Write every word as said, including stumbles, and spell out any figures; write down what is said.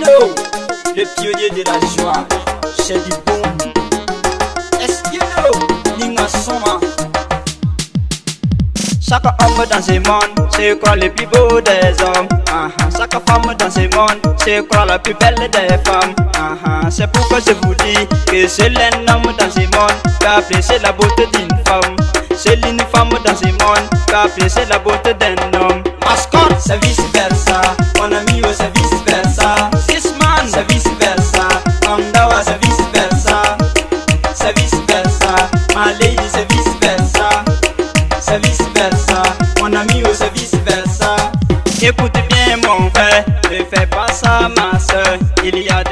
know, le pionnier de la joie, c'est du bon. Est-ce que you know, Ninga Soma. Chaque homme dans ce monde, c'est quoi le plus beau des hommes. uh -huh. Chaque femme dans ce monde, c'est quoi la plus belle des femmes. uh -huh. C'est pourquoi je vous dis que seul un homme dans ce monde peut apprécier la beauté d'une femme. Seule une femme dans ce monde peut apprécier la beauté d'un homme. Mascotte, c'est vice versa. Mon ami, oh, c'est vice versa. Sisman, c'est vice versa. Ondawa, c'est vice versa. C'est vice versa. My lady, c'est vice versa. C'est vice versa. Mon ami, oh, c'est vice versa. Écoute bien mon frère, ne fais pas ça ma soeur. Il y a